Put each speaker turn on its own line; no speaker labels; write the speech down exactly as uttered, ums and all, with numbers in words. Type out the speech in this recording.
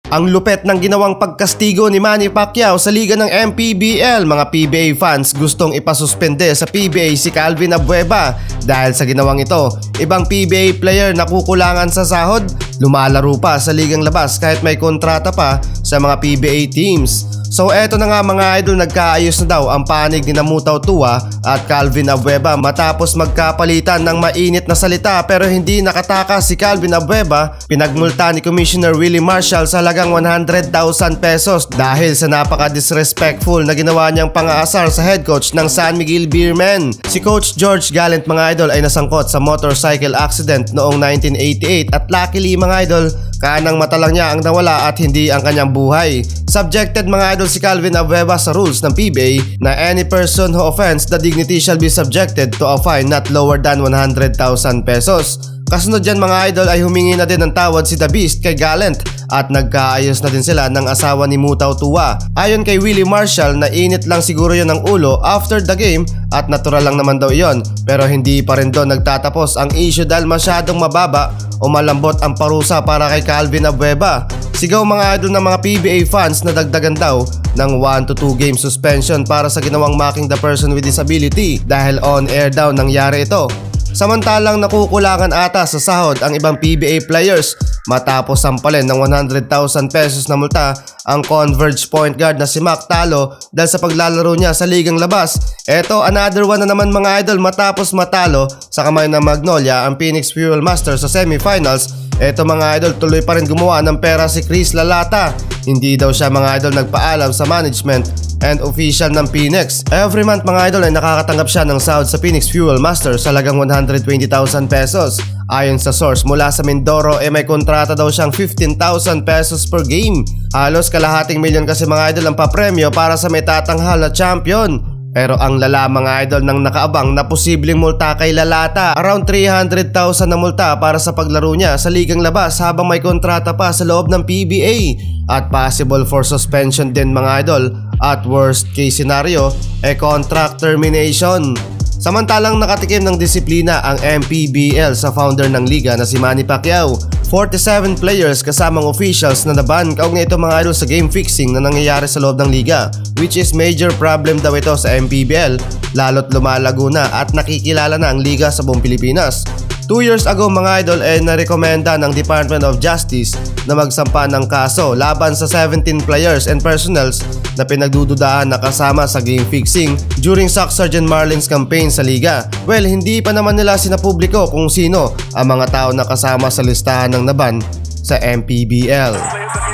Ang lupet ng ginawang pagkastigo ni Manny Pacquiao sa liga ng M P B L. Mga P B A fans gustong ipasuspende sa P B A si Calvin Abueva dahil sa ginawang ito. Ibang P B A player na kukulangan sa sahod, lumalaro pa sa ligang labas kahit may kontrata pa sa mga P B A teams. So eto na nga mga idol, nagkaayos na daw ang panig ni Mutaw Tua at Calvin Abueva matapos magkapalitan ng mainit na salita, pero hindi nakatakas si Calvin Abueva. Pinagmulta ni Commissioner Willie Marshall sa halagang one hundred thousand pesos dahil sa napaka-disrespectful na ginawa niyang pang-aasar sa head coach ng San Miguel Beermen. Si Coach George Gallant mga idol ay nasangkot sa motorcycle accident noong nineteen eighty-eight at luckily mga idol, kanang mata lang niya ang nawala at hindi ang kanyang buhay. Subjected mga idol si Calvin Abueva sa rules ng P B A na any person who offends the dignity shall be subjected to a fine not lower than one hundred thousand pesos. Kasunod dyan mga idol ay humingi na din ng tawad si The Beast kay Gallant at nagkaayos na din sila ng asawa ni Mutaw Tua. Ayon kay Willie Marshall, na init lang siguro yon ng ulo after the game at natural lang naman daw iyon, pero hindi pa rin doon nagtatapos ang issue dahil masyadong mababa o malambot ang parusa para kay Calvin Abueva. Sigaw mga idol ng mga P B A fans na dagdagan daw ng one to two game suspension para sa ginawang mocking the person with disability dahil on air daw nangyari ito. Samantalang nakukulangan ata sa sahod ang ibang P B A players matapos sampalin ng one hundred thousand pesos na multa ang Converge point guard na si Mac Talo dahil sa paglalaro niya sa ligang labas. Eto, another one na naman mga idol matapos matalo sa kamay ng Magnolia ang Phoenix Fuel Master sa semifinals. Eto mga idol, tuloy pa rin gumawa ng pera si Chris Lalata. Hindi daw siya mga idol nagpaalam sa management and official ng Phoenix. Every month mga idol ay nakakatanggap siya ng sahod sa Phoenix Fuel Master sa halagang one hundred twenty thousand pesos. Ayon sa source mula sa Mindoro, eh may kontrata daw siyang fifteen thousand pesos per game. Halos kalahating milyon kasi mga idol ang papremyo para sa may tatanghal na champion. Pero ang lala mga idol ng nakaabang na posibleng multa kay Lalata, around three hundred thousand na multa para sa paglaro niya sa ligang labas habang may kontrata pa sa loob ng P B A at possible for suspension din mga idol at worst case scenario e eh contract termination. Samantalang nakatikim ng disiplina ang M P B L sa founder ng liga na si Manny Pacquiao. forty-seven players kasamang officials na naban kaugnay ito mga idol sa game fixing na nangyayari sa loob ng liga, which is major problem daw ito sa M P B L lalo't lumalago na at nakikilala na ang liga sa buong Pilipinas. Two years ago mga idol ay eh, narekomenda ng Department of Justice na magsampa ng kaso laban sa seventeen players and personnels na pinagdududahan na kasama sa game fixing during Sock Sergeant Marlin's campaign sa liga. Well, hindi pa naman nila sinapubliko kung sino ang mga tao na kasama sa listahan ng naban sa M P B L.